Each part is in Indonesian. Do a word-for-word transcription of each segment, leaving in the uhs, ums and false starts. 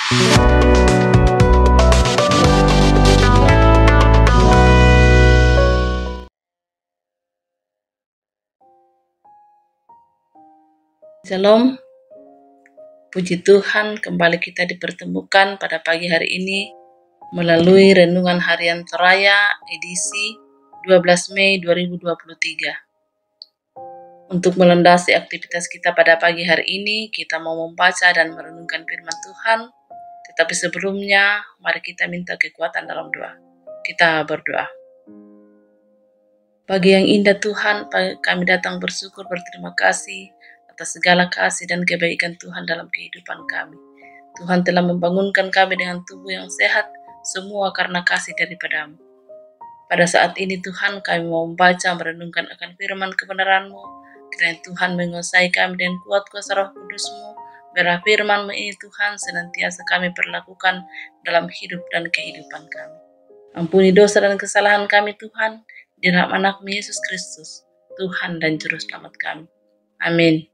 Shalom, puji Tuhan, kembali kita dipertemukan pada pagi hari ini melalui Renungan Harian Toraya edisi dua belas Mei dua ribu dua puluh tiga. Untuk melandasi aktivitas kita pada pagi hari ini, kita mau membaca dan merenungkan firman Tuhan. Tetapi sebelumnya, mari kita minta kekuatan dalam doa. Kita berdoa. Pagi yang indah Tuhan, kami datang bersyukur berterima kasih atas segala kasih dan kebaikan Tuhan dalam kehidupan kami. Tuhan telah membangunkan kami dengan tubuh yang sehat, semua karena kasih daripada-Mu. Pada saat ini Tuhan, kami mau membaca merenungkan akan firman kebenaran-Mu. Kiranya Tuhan menguasai kami dengan kuat kuasa Roh Kudus-Mu. Biarlah firman-Mu ini Tuhan senantiasa kami perlakukan dalam hidup dan kehidupan kami. Ampuni dosa dan kesalahan kami Tuhan, di dalam anak-Mu Yesus Kristus, Tuhan dan Juru Selamat kami. Amin.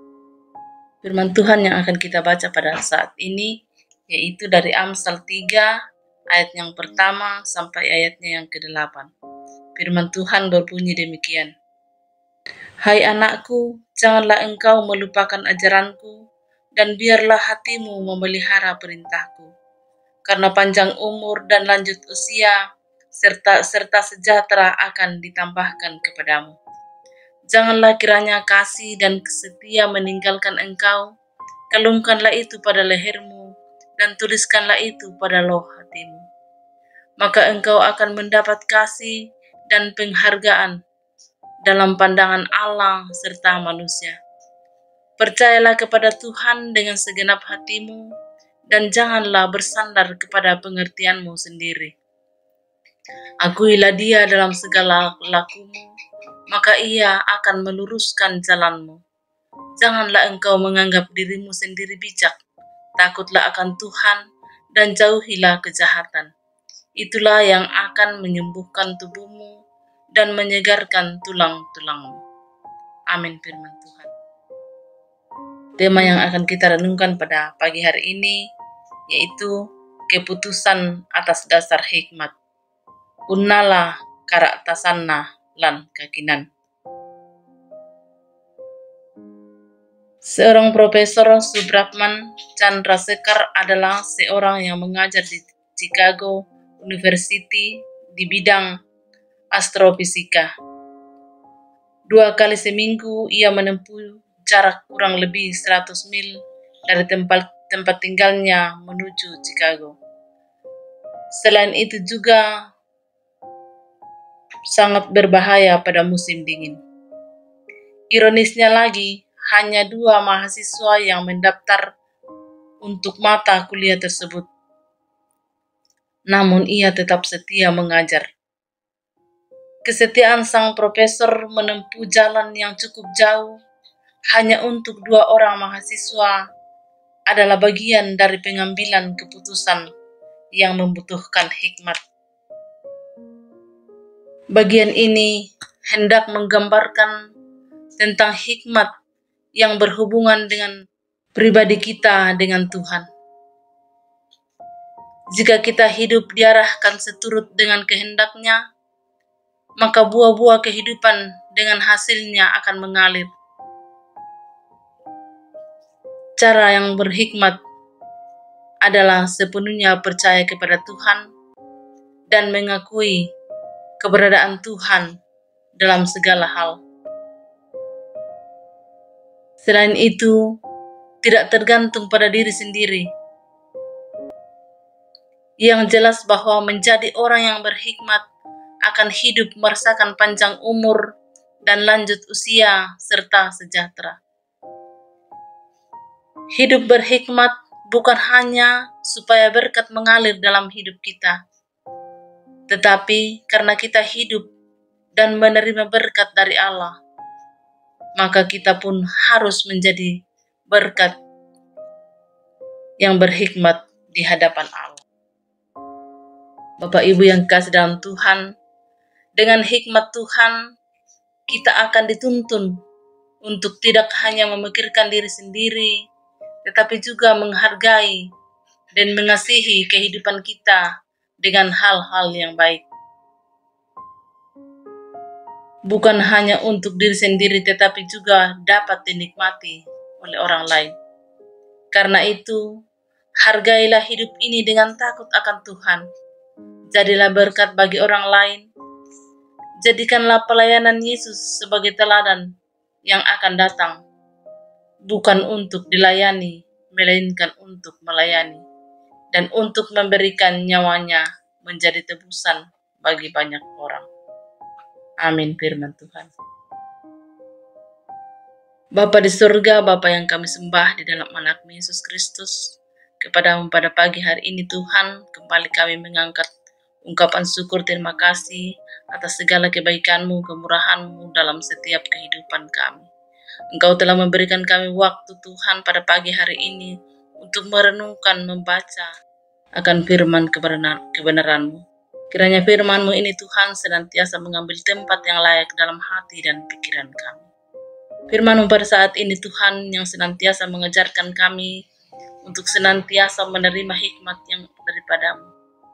Firman Tuhan yang akan kita baca pada saat ini, yaitu dari Amsal tiga, ayat yang pertama sampai ayatnya yang kedelapan. Firman Tuhan berbunyi demikian. Hai anakku, janganlah engkau melupakan ajaranku, dan biarlah hatimu memelihara perintahku. Karena panjang umur dan lanjut usia, serta serta sejahtera akan ditambahkan kepadamu. Janganlah kiranya kasih dan setia meninggalkan engkau, kalungkanlah itu pada lehermu, dan tuliskanlah itu pada loh hatimu. Maka engkau akan mendapat kasih dan penghargaan dalam pandangan Allah serta manusia. Percayalah kepada Tuhan dengan segenap hatimu, dan janganlah bersandar kepada pengertianmu sendiri. Akuilah Dia dalam segala lakumu, maka Ia akan meluruskan jalanmu. Janganlah engkau menganggap dirimu sendiri bijak, takutlah akan Tuhan dan jauhilah kejahatan. Itulah yang akan menyembuhkan tubuhmu dan menyegarkan tulang-tulangmu. Amin firman Tuhan. Tema yang akan kita renungkan pada pagi hari ini yaitu keputusan atas dasar hikmat. Unnala karaktasanna lan kakinan. Seorang Profesor Subrahman Chandrasekhar adalah seorang yang mengajar di Chicago University di bidang astrofisika. Dua kali seminggu ia menempuh jarak kurang lebih seratus mil dari tempat tempat tinggalnya menuju Chicago. Selain itu juga sangat berbahaya pada musim dingin. Ironisnya lagi, hanya dua mahasiswa yang mendaftar untuk mata kuliah tersebut. Namun ia tetap setia mengajar. Kesetiaan sang profesor menempuh jalan yang cukup jauh hanya untuk dua orang mahasiswa adalah bagian dari pengambilan keputusan yang membutuhkan hikmat. Bagian ini hendak menggambarkan tentang hikmat yang berhubungan dengan pribadi kita dengan Tuhan. Jika kita hidup diarahkan seturut dengan kehendaknya, maka buah-buah kehidupan dengan hasilnya akan mengalir. Cara yang berhikmat adalah sepenuhnya percaya kepada Tuhan dan mengakui keberadaan Tuhan dalam segala hal. Selain itu, tidak tergantung pada diri sendiri. Yang jelas bahwa menjadi orang yang berhikmat akan hidup merasakan panjang umur dan lanjut usia serta sejahtera. Hidup berhikmat bukan hanya supaya berkat mengalir dalam hidup kita, tetapi karena kita hidup dan menerima berkat dari Allah, maka kita pun harus menjadi berkat yang berhikmat di hadapan Allah. Bapak Ibu yang kasih dalam Tuhan, dengan hikmat Tuhan, kita akan dituntun untuk tidak hanya memikirkan diri sendiri, tetapi juga menghargai dan mengasihi kehidupan kita dengan hal-hal yang baik. Bukan hanya untuk diri sendiri tetapi juga dapat dinikmati oleh orang lain. Karena itu, hargailah hidup ini dengan takut akan Tuhan. Jadilah berkat bagi orang lain. Jadikanlah pelayanan Yesus sebagai teladan yang akan datang. Bukan untuk dilayani, melainkan untuk melayani. Dan untuk memberikan nyawanya menjadi tebusan bagi banyak orang. Amin firman Tuhan. Bapa di surga, Bapa yang kami sembah di dalam anak-Mu Yesus Kristus, kepadamu pada pagi hari ini Tuhan, kembali kami mengangkat ungkapan syukur terima kasih atas segala kebaikan-Mu, kemurahan-Mu dalam setiap kehidupan kami. Engkau telah memberikan kami waktu Tuhan pada pagi hari ini untuk merenungkan, membaca akan firman kebenaran-Mu. Kiranya firman-Mu ini Tuhan senantiasa mengambil tempat yang layak dalam hati dan pikiran kami. Firman-Mu pada saat ini Tuhan yang senantiasa mengajarkan kami untuk senantiasa menerima hikmat yang daripada-Mu.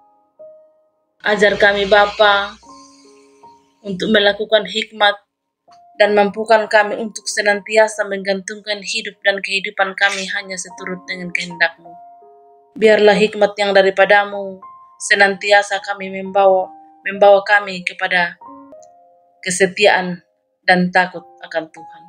Ajar kami Bapa untuk melakukan hikmat dan mampukan kami untuk senantiasa menggantungkan hidup dan kehidupan kami hanya seturut dengan kehendak-Mu. Biarlah hikmat yang daripada-Mu senantiasa kami membawa membawa kami kepada kesetiaan dan takut akan Tuhan.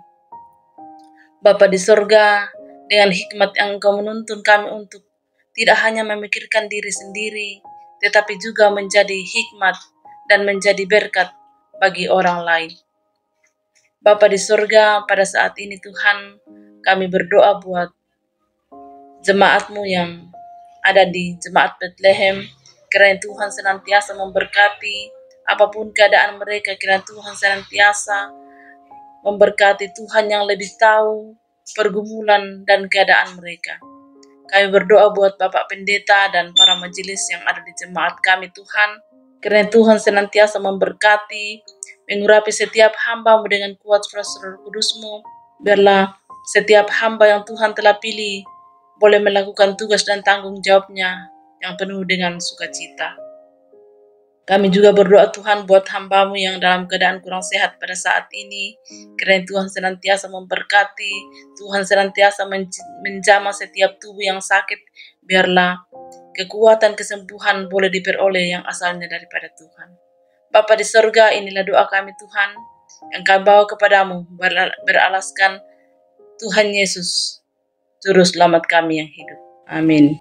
Bapa di sorga, dengan hikmat yang Engkau menuntun kami untuk tidak hanya memikirkan diri sendiri, tetapi juga menjadi hikmat dan menjadi berkat bagi orang lain. Bapa di sorga, pada saat ini Tuhan, kami berdoa buat jemaat-Mu yang ada di Jemaat Bethlehem, kiranya Tuhan senantiasa memberkati apapun keadaan mereka, kiranya Tuhan senantiasa memberkati Tuhan yang lebih tahu pergumulan dan keadaan mereka. Kami berdoa buat Bapak Pendeta dan para majelis yang ada di jemaat kami Tuhan, kiranya Tuhan senantiasa memberkati, mengurapi setiap hamba-Mu dengan kuat Roh Kudus-Mu. Biarlah setiap hamba yang Tuhan telah pilih boleh melakukan tugas dan tanggung jawabnya yang penuh dengan sukacita. Kami juga berdoa Tuhan buat hamba-Mu yang dalam keadaan kurang sehat pada saat ini. Kiranya Tuhan senantiasa memberkati, Tuhan senantiasa menjamah setiap tubuh yang sakit. Biarlah kekuatan kesembuhan boleh diperoleh yang asalnya daripada Tuhan. Bapa di sorga, inilah doa kami Tuhan yang kami bawa kepadamu beralaskan Tuhan Yesus, Juru Selamat kami yang hidup. Amin.